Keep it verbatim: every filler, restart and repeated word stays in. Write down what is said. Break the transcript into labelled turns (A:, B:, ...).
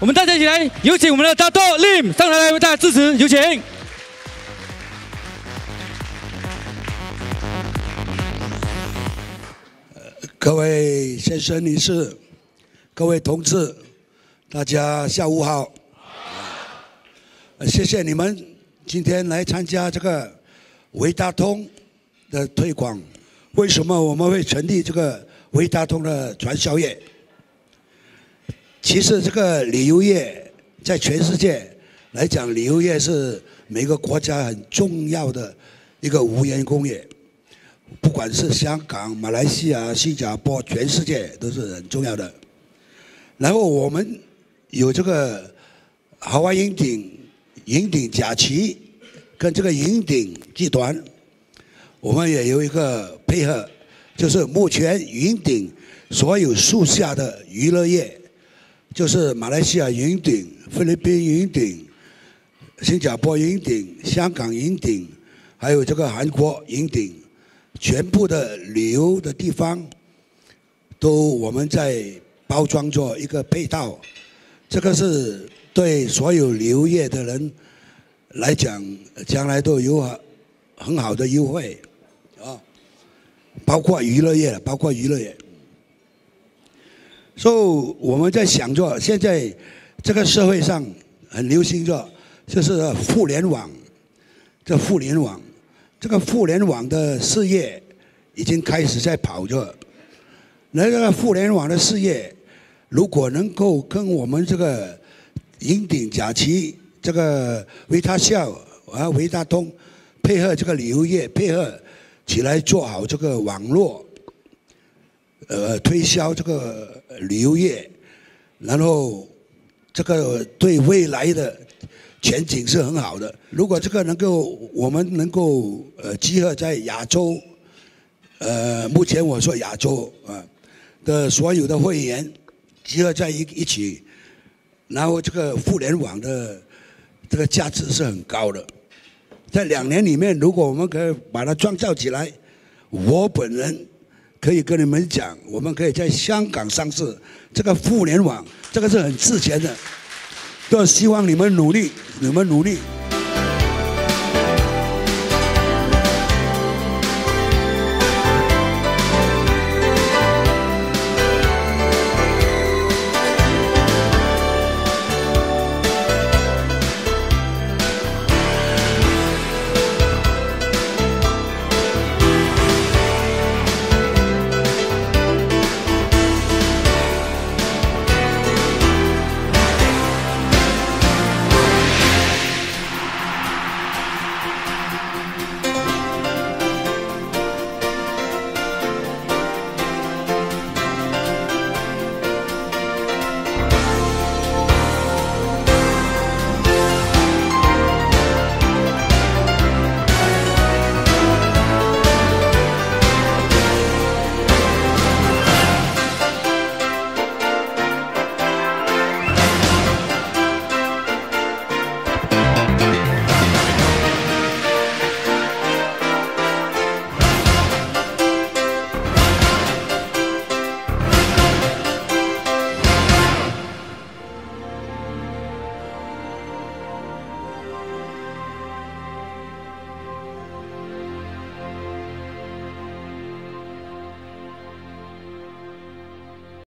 A: 我们大家一起来，有请我们的大豆 Lim 上台来为大家支持，有请。
B: 各位先生、女士，各位同志，大家下午好。谢谢你们今天来参加这个维达通的推广。为什么我们会成立这个维达通的传销业？其实这个旅游业在全世界来讲，旅游业是每个国家很重要的一个无人工业。不管是香港、马来西亚、新加坡，全世界都是很重要的。然后我们有这个豪华云顶、云顶假期，跟这个云顶集团，我们也有一个配合，就是目前云顶所有属下的娱乐业，就是马来西亚云顶、菲律宾云顶、新加坡云顶、香港云顶，还有这个韩国云顶。全部的旅游的地方，都我们在包装做一个配套，这个是对所有旅游业的人来讲，将来都有很好的优惠啊，包括娱乐业，包括娱乐业。所以我们在想着，现在这个社会上很流行着，就是互联网，这互联网。这个互联网的事业已经开始在跑着，那个互联网的事业，如果能够跟我们这个云顶假期、这个维他笑啊、维大通配合这个旅游业，配合起来做好这个网络，呃，推销这个旅游业，然后这个对未来的前景是很好的。如果这个能够，我们能够呃集合在亚洲，呃，目前我说亚洲啊的所有的会员集合在一一起，然后这个互联网的这个价值是很高的。在两年里面，如果我们可以把它创造起来，我本人可以跟你们讲，我们可以在香港上市。这个互联网，这个是很值钱的。都希望你们努力，你们努力。